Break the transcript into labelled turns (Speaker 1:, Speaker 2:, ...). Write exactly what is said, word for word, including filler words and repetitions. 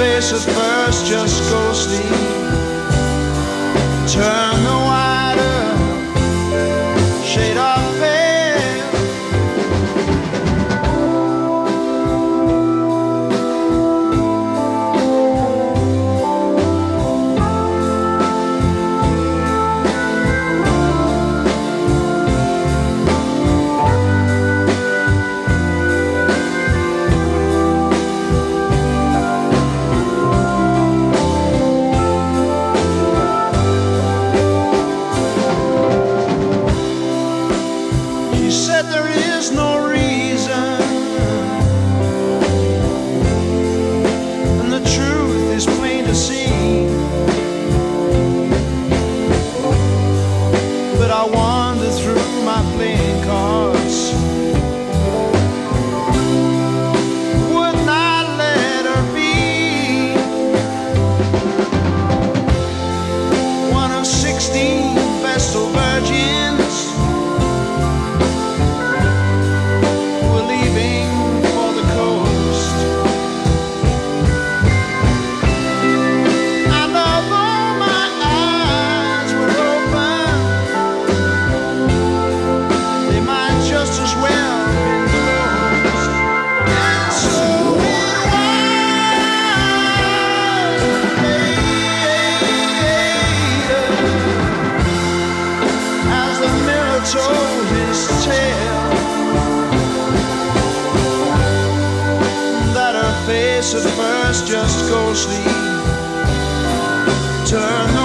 Speaker 1: face at first just ghostly. Turn the wider shade of pale. I wander through my playing cards. Would not let her be one of sixteen vestal virgins who were leaving for the coast. And although my eyes were open, just as well been closed. And so it was later, as the mirror told his tale, that her face at first just ghostly turned